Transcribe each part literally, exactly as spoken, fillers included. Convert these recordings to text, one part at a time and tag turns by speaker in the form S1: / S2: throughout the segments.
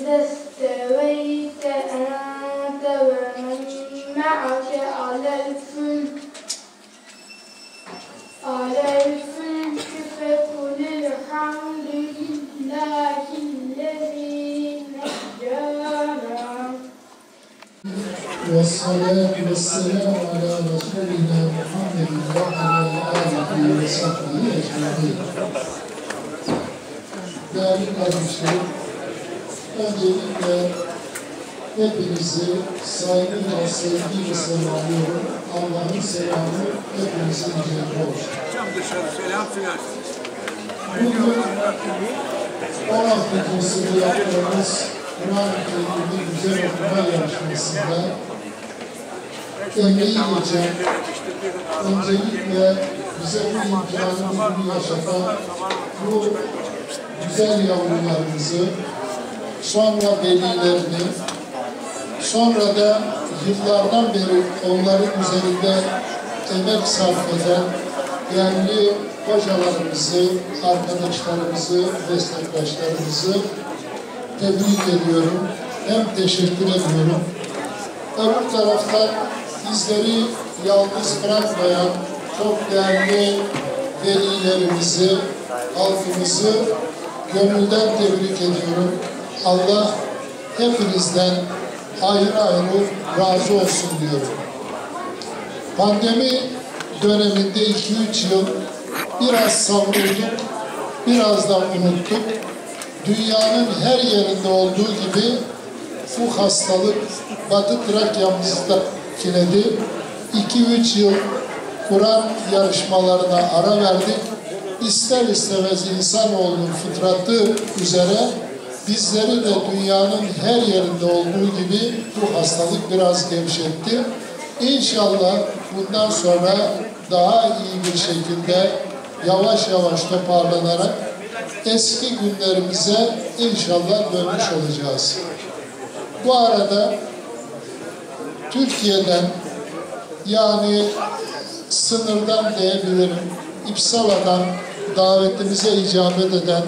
S1: فإذا استويت أنت ومن معك على الفلك على الفلك فقل الحمد لله الذي نجانا.
S2: والصلاة والسلام على رسولنا محمد وعلى آله وصحبه أجمعين. Değerli kardeşlerim, öncelikle hepinizi saygıyla, sevgiyle selamlıyorum. Allah'ın selamı hepinizin üzerine olsun. Bugün on altıncı sınıf yaptığımız Kur'an-ı Kerim'i güzel okuma yarışmasında emeği geçen, öncelikle bize bu imkanı bugün yaşatan bu güzel yavrularımızı, sonra velilerini, sonra da yıllardan beri onların üzerinde emek sarf eden değerli hocalarımızı, arkadaşlarımızı, meslektaşlarımızı tebrik ediyorum. Hem teşekkür ediyorum. Öbür taraftan bizleri yalnız bırakmayan çok değerli velilerimizi, halkımızı gönülden tebrik ediyorum. Allah hepinizden ayrı ayrı razı olsun diyorum. Pandemi döneminde iki üç yıl biraz savrulduk, biraz da unuttuk. Dünyanın her yerinde olduğu gibi bu hastalık Batı Trakya'mızda kilidi. iki üç yıl Kur'an yarışmalarına ara verdik. İster istemez insanoğlunun fıtratı üzere bizleri de dünyanın her yerinde olduğu gibi bu hastalık biraz gevşetti. İnşallah bundan sonra daha iyi bir şekilde yavaş yavaş toparlanarak eski günlerimize inşallah dönmüş olacağız. Bu arada Türkiye'den, yani sınırdan diyebilirim, İpsala'dan davetimize icabet eden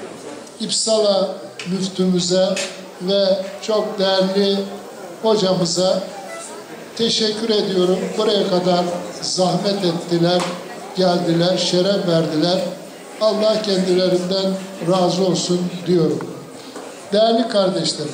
S2: İpsala müftümüze ve çok değerli hocamıza teşekkür ediyorum. Buraya kadar zahmet ettiler, geldiler, şeref verdiler. Allah kendilerinden razı olsun diyorum. Değerli kardeşlerim,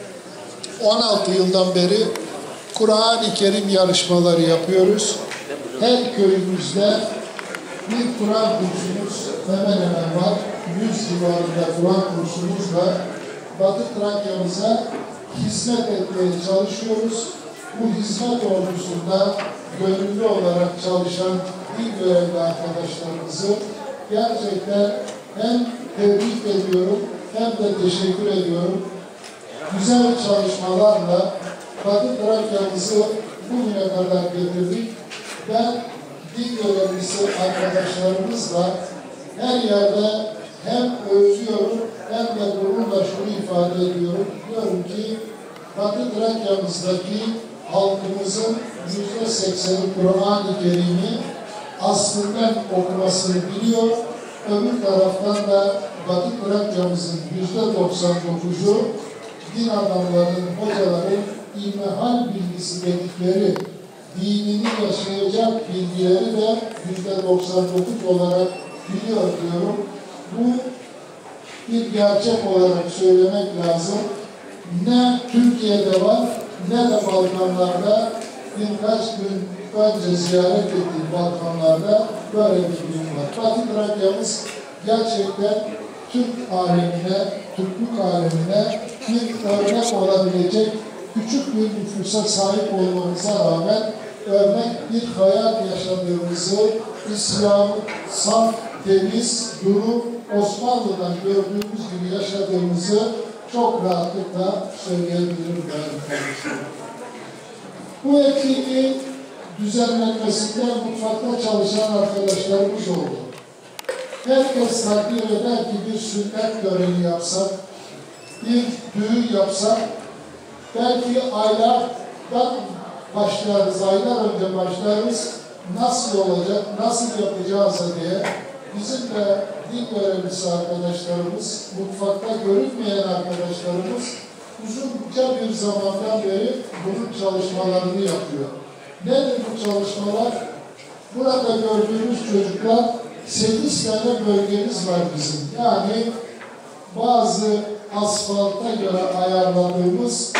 S2: on altı yıldan beri Kur'an-ı Kerim yarışmaları yapıyoruz. Her köyümüzde bir Kur'an kursumuz hemen hemen var. yüz civarında Kur'an kursumuz var. Batı Trakya'mıza hizmet etmeye çalışıyoruz. Bu hizmet ordusunda gönüllü olarak çalışan bir görevli arkadaşlarımızı gerçekten hem tebrik ediyorum hem de teşekkür ediyorum. Güzel çalışmalarla Batı Trakya'mızı bugüne kadar getirdik. Ben din görevlisi arkadaşlarımızla her yerde hem övüyorum hem de gururla şunu ifade ediyorum. Diyorum ki Batı Trakya'mızdaki halkımızın yüzde sekseni Kur'an-ı Kerim'i aslından okumasını biliyor. Öbür taraftan da Batı Trakya'mızın yüzde doksan dokuzu din adamlarının, hocaların ilmihal bilgisi dedikleri dinini yaşayacak bilgileri de yüzde doksan dokuz olarak biliyor diyorum. Bu bir gerçek olarak söylemek lazım. Ne Türkiye'de var ne de Balkanlarda, birkaç gün önce ziyaret ettiğim Balkanlarda böyle bir durum var. Batı Trakya'mız gerçekten Türk alemine, Türklük alemine bir örnek olabilecek küçük bir nüfusa sahip olmamıza rağmen örnek bir hayat yaşadığımızı, İslam, saf, temiz, duru, Osmanlı'dan gördüğümüz gibi yaşadığımızı çok rahatlıkla söyleyebilirim ben. Bu etkinliğin düzenlenmesinde mutfakta çalışan arkadaşlarımız oldu. Herkes takdir eder ki bir sünnet töreni yapsak, bir düğün yapsak, belki aylardan başlarız, aylar önce başlarız, nasıl olacak, nasıl yapacağız diye bizim de din görevlisi arkadaşlarımız, mutfakta görünmeyen arkadaşlarımız uzunca bir zamandan beri bunun çalışmalarını yapıyor. Nedir bu çalışmalar? Burada gördüğünüz çocuklar, sekiz tane bölgemiz var bizim. Yani bazı asfalta göre ayarladığımız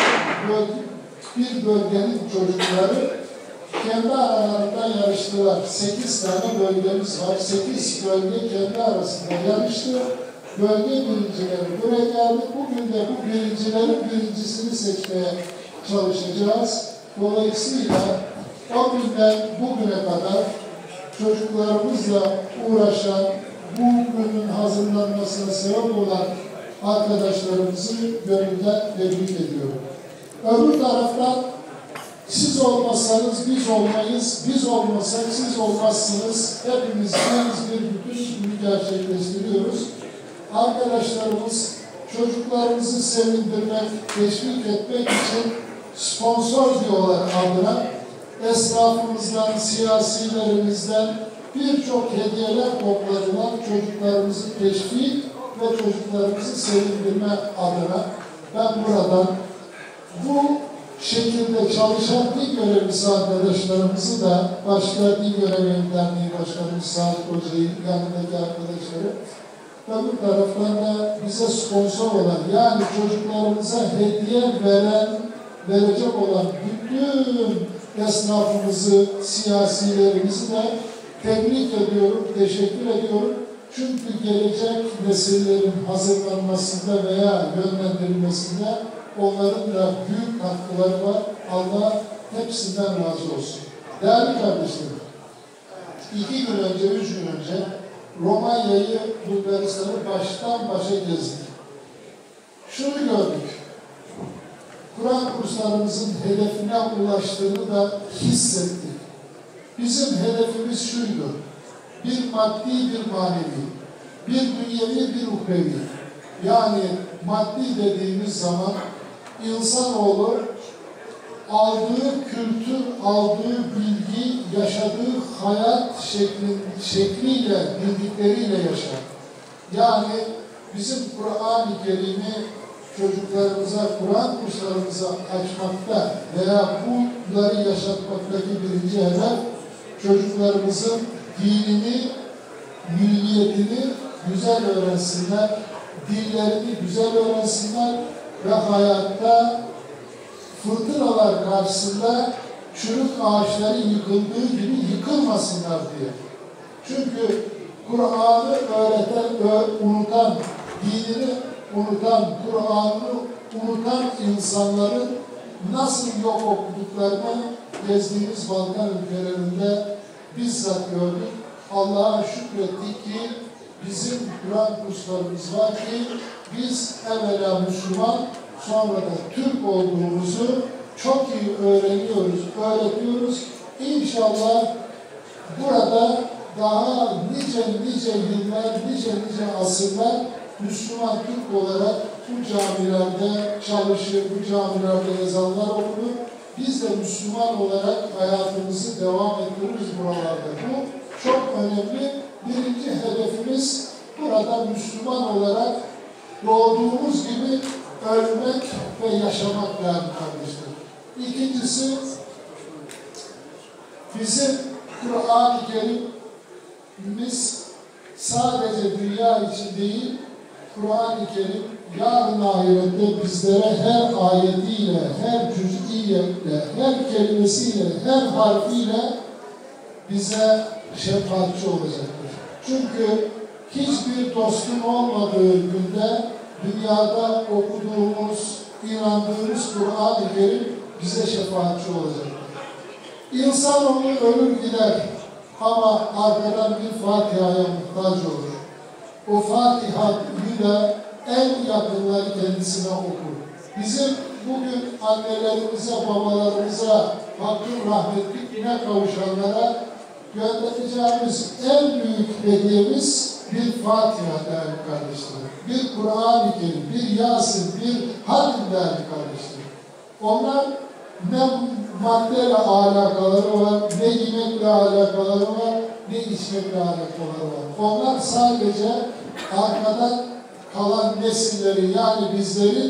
S2: bir bölgenin çocukları kendi aralarında yarıştılar. Sekiz tane bölgemiz var. Sekiz bölge kendi arasında yarıştı. Bölge birincileri buraya geldi. Bugün de bu birincilerin birincisini seçmeye çalışacağız. Dolayısıyla o günden bugüne kadar çocuklarımızla uğraşan, bu günün hazırlanmasına sebep olan arkadaşlarımızı gönülden tebrik ediyorum. Öbür taraftan siz olmasanız biz olmayız, biz olmasak siz olmazsınız. Hepimiz bir bütün gerçekleştiriyoruz. Arkadaşlarımız çocuklarımızı sevindirmek, teşvik etmek için sponsor diyorlar adına. Esnafımızdan, siyasilerimizden birçok hediyeler topladılar çocuklarımızı teşvik ve çocuklarımızı sevindirme adına. Ben buradan bu şekilde çalışan dil görevlisi arkadaşlarımızı da başka dil görevi derneği başkanımız Salih Hoca'yı, yanındaki arkadaşları, öbür taraftan da bize sponsor olan, yani çocuklarımıza hediye veren, verecek olan bütün esnafımızı, siyasilerimizi de tebrik ediyorum, teşekkür ediyorum. Çünkü gelecek nesillerin hazırlanmasında veya yönlendirilmesinde onların da büyük katkıları var. Allah hepsinden razı olsun. Değerli kardeşlerim, iki gün önce, üç gün önce Romanya'yı, Bulgaristan'ı baştan başa gezdik. Şunu gördük. Kur'an kurslarımızın hedefine ulaştığını da hissettik. Bizim hedefimiz şuydu. Bir maddi, bir manevi. Bir dünyevi, bir uhrevi. Yani maddi dediğimiz zaman insanoğlu aldığı kültür, aldığı bilgi, yaşadığı hayat şekli, şekliyle, bildikleriyle yaşar. Yani bizim Kur'an-ı Kerim'i çocuklarımıza, Kur'an kurslarımıza açmakta veya bunları yaşatmaktaki birinci hedef çocuklarımızın dinini, milliyetini güzel öğrensinler, dillerini güzel öğrensinler ve hayatta fırtınalar karşısında çürük ağaçları yıkıldığı gibi yıkılmasınlar diye. Çünkü Kur'an'ı öğreten, unutan, dinini unutan, Kur'an'ı unutan insanların nasıl yok okuduklarını gezdiğimiz Balkan ülkelerinde bizzat gördük. Allah'a şükrettik ki bizim Kur'an kurslarımız var ki biz evvela Müslüman, sonra da Türk olduğumuzu çok iyi öğreniyoruz, öğretiyoruz. İnşallah burada daha nice nice yıllar, nice nice asırlar Müslüman Türk olarak bu camilerde çalışır, bu camilerde ezanlar okunur. Biz de Müslüman olarak hayatımızı devam ettiririz buralarda. Bu çok önemli. Birinci hedefimiz burada Müslüman olarak doğduğumuz gibi ölmek ve yaşamak değerli kardeşler. İkincisi, bizim Kur'an-ı Kerim'imiz sadece dünya için değil, Kur'an-ı Kerim yarın ahirette bizlere her ayetiyle, her cüz'iyetle, her kelimesiyle, her harfiyle bize şefaatçi olacaktır. Çünkü hiçbir dostun olmadığı günde dünyada okuduğumuz, inandığımız Kur'an-ı Kerim bize şefaatçi olacaktır. İnsanoğlu ölür gider ama arkadan bir Fatiha'ya muhtaç olur. O Fatiha'yı da en yakınları kendisine okur. Bizim bugün annelerimize, babalarımıza, hakkın rahmetlikine kavuşanlara göndereceğimiz en büyük hediyemiz bir Fatiha değerli kardeşlerim. Bir Kur'an-ı Kerim, bir Yasin, bir Hatim değerli kardeşlerim. Onlar ne maddeyle alakaları var, ne yemekle alakaları var, ne içmekle alakaları var. Onlar sadece arkadan kalan nesilleri, yani bizlerin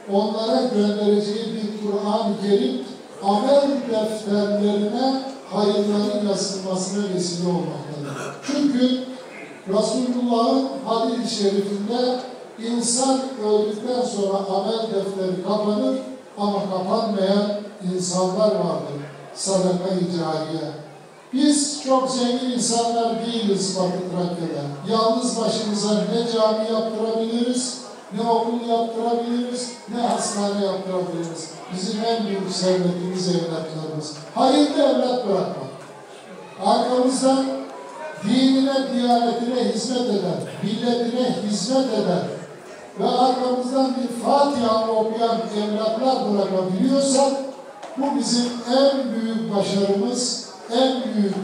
S2: onlara göndereceği bir Kur'an-ı Kerim amel defterlerine hayırların yazılmasına vesile olmaktadır. Çünkü Resulullah'ın hadis-i şerifinde insan öldükten sonra amel defteri kapanır ama kapanmayan insanlar vardır. Sadaka-i cariye. Biz çok zengin insanlar değiliz Batı Trakya'da. Yalnız başımıza ne cami yaptırabiliriz, ne okul yaptırabiliriz, ne hastane yaptırabiliriz. Bizim en büyük servetimiz evlatlarımız. Hayırlı evlat bırakmak. Arkamızdan dinine, diyanetine hizmet eden, milletine hizmet eden ve arkamızdan bir Fatiha okuyan evlatlar bırakabiliyorsak bu bizim en büyük başarımız, en büyük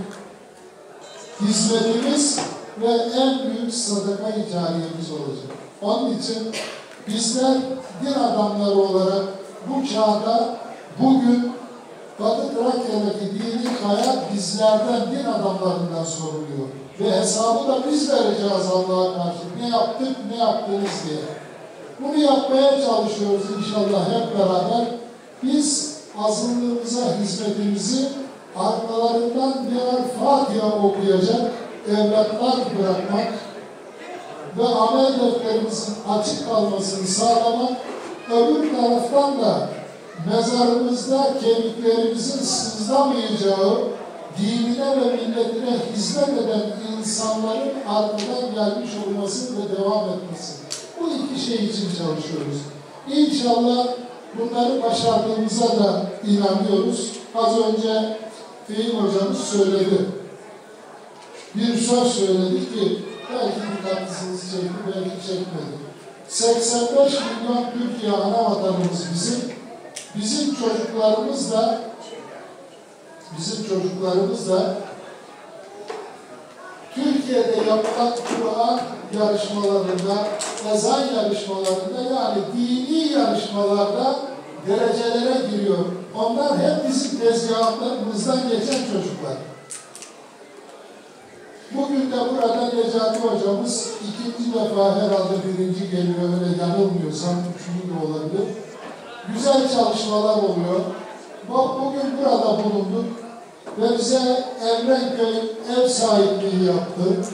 S2: hizmetimiz ve en büyük sadaka-i cariyemiz olacak. Onun için bizler din adamları olarak bu çağda bugün Batı Trakya'daki dini hayat bizlerden, din adamlarından soruluyor. Ve hesabı da biz vereceğiz Allah'a karşı. Ne yaptık, ne yaptınız diye. Bunu yapmaya çalışıyoruz inşallah hep beraber. Biz azınlığımıza hizmetimizi arkalarından birer Fatiha okuyacak evlatlar bırakmak ve amel defterimizin açık kalmasını sağlamak, öbür taraftan da mezarımızda kemiklerimizin sızlamayacağı, dinine ve milletine hizmet eden insanların arkadan gelmiş olması ve devam etmesi. Bu iki şey için çalışıyoruz. İnşallah bunları başardığımıza da inanıyoruz. Az önce Fehim hocamız söyledi. Bir söz söyledi ki belki dikkatlısınız çekti, belki çekmedi. seksen beş milyon Türkiye ana vatanımız bizim. Bizim çocuklarımız da bizim çocuklarımız da Türkiye'de yapılan Kur'an yarışmalarında, ezan yarışmalarında yani dini yarışmalarda derecelere giriyor. Onlar hep bizim tezgahlarımızdan geçen çocuklar. Bugün de burada Necati hocamız ikinci defa herhalde birinci geliyor, öyle yanılmıyorsam üçüncü de olabilir. Güzel çalışmalar oluyor. Bak bugün burada bulunduk ve bize Evrenköy ev sahipliği yaptı.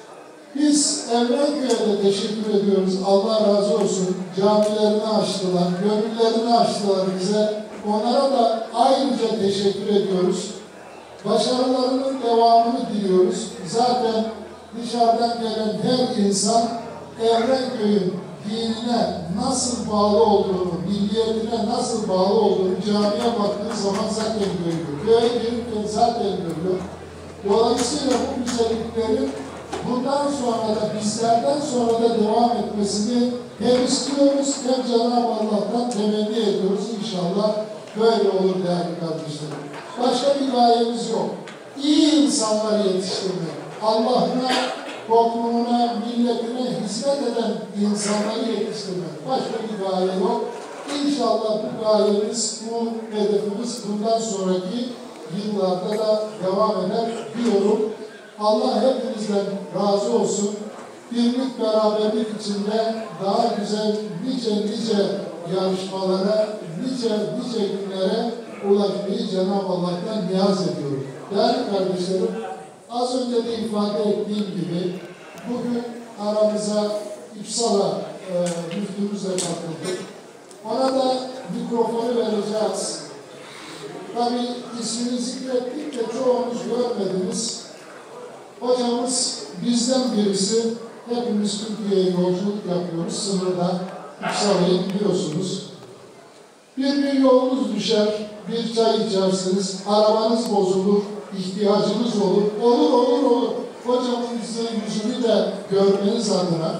S2: Biz Evrenköy'e de teşekkür ediyoruz. Allah razı olsun. Camilerini açtılar, gönüllerini açtılar bize. Onlara da ayrıca teşekkür ediyoruz. Başarılarının devamını diliyoruz. Zaten dışarıdan gelen her insan Evrenköy'ün dinine nasıl bağlı olduğunu, milliyetine nasıl bağlı olduğunu camiye baktığı zaman zaten görüyor. Köye gelirken zaten görüyor. Dolayısıyla bu güzelliklerin bundan sonra da bizlerden sonra da devam etmesini hem istiyoruz hem Cenab-ı Allah'tan temenni ediyoruz. İnşallah böyle olur değerli kardeşlerim. Başka bir gayemiz yok. İyi insanlar yetiştirmek. Allah'ına, toplumuna, milletine hizmet eden insanları yetiştirmek. Başka bir gaye yok. İnşallah bu gayemiz, bu hedefimiz bundan sonraki yıllarda da devam eder diyorum. Allah hepinizden razı olsun. Birlik, beraberlik içinde daha güzel nice nice yarışmalara, nice nice günlere ulaşmayı Cenab-ı Allah'tan niyaz ediyorum. Değerli kardeşlerim, az önce de ifade ettiğim gibi bugün aramıza İpsala e, müftümüzle katıldık. Ona da mikrofonu vereceğiz. Tabii ismini zikrettik de çoğunuz görmediniz. Hocamız bizden birisi. Hepimiz Türkiye'ye yolculuk yapıyoruz. Sınırda İpsala'yı biliyorsunuz. Bir bir yolunuz düşer, bir çay içersiniz, arabanız bozulur, ihtiyacınız olur. Olur, olur, olur. Hocamızın yüzünü de görmeniz adına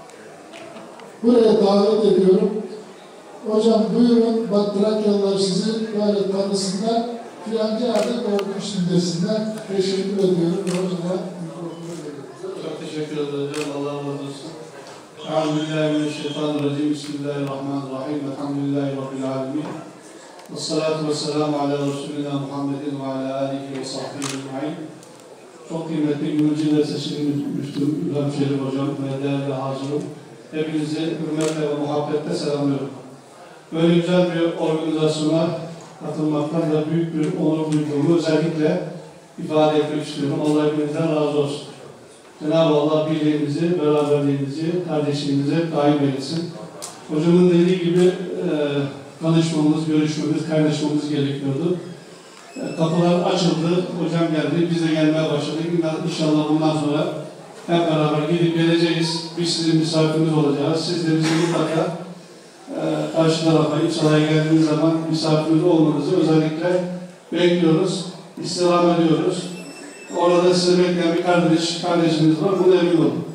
S2: buraya davet ediyorum. Hocam buyurun, Batı Trakyalılar sizi böyle tanısınlar. Fiyancı adı görmüştüm desinler. Teşekkür ediyorum. Hocama mikrofonu veriyorum.
S3: Çok teşekkür ederim. Allah razı olsun. Euzubillahimineşşeytanirracim. Bismillahirrahmanirrahim. Elhamdülillahi Rabbil alemin. Vessalatu vesselamu ala Resulina Muhammedin ve ala alihi ve sahbihi ecmaîn. Çok kıymetli Gülcü'de seçili müftüm İbrahim Şerif Hocam ve değerli hacım. Hepinizi hürmetle ve muhabbetle selamlıyorum. böyle güzel bir organizasyona katılmaktan da büyük bir onur duyduğumu özellikle ifade etmek istiyorum. Allah hepinizden razı olsun. Cenab-ı Allah birliğimizi, beraberliğimizi, kardeşliğimize daim eylesin. Hocamın dediği gibi e, tanışmamız, görüşmemiz, kaynaşmamız gerekiyordu. E, kapılar açıldı, hocam geldi, biz de gelmeye başladık. İnşallah bundan sonra hep beraber gidip geleceğiz. Biz sizin misafiriniz olacağız. Siz de bizi mutlaka e, karşı tarafa, İpsala'ya geldiğiniz zaman misafiriniz olmanızı özellikle bekliyoruz, istirham ediyoruz. Orada sizi bekleyen bir kardeş, kardeşimiz var, buna emin olun.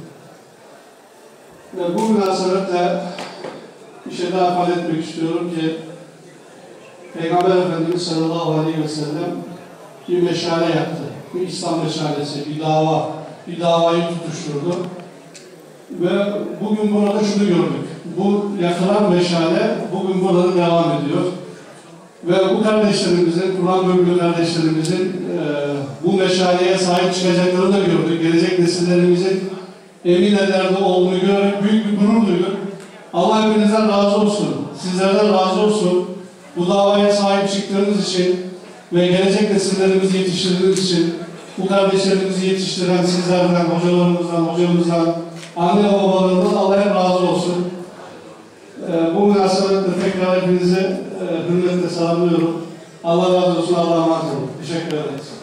S3: Ve bu münasebetle bir şey daha ifade etmek istiyorum ki Peygamber Efendimiz sallallahu aleyhi ve sellem bir meşale yaptı. Bir İslam meşalesi, bir dava, bir davayı tutuşturdu. Ve bugün burada şunu gördük. Bu yakılan meşale bugün burada devam ediyor. Ve bu kardeşlerimizin, Kur'an bölümlü kardeşlerimizin e, bu meşaleye sahip çıkacaklarını da gördük. Gelecek nesillerimizin emin ellerde olduğunu görerek büyük bir gurur duyduk. Allah hepinizden razı olsun. Sizlerden razı olsun. Bu davaya sahip çıktığınız için ve gelecek nesillerimizi yetiştirdiğiniz için bu kardeşlerimizi yetiştiren sizlerden, hocalarımızdan, hocamızdan, anne ve babalarımızdan Allah hep razı olsun. Ee, bu münasebetle tekrar hepinizi e, hürmetle selamlıyorum. Allah razı olsun, Allah'a emanet olun. Teşekkür ederiz.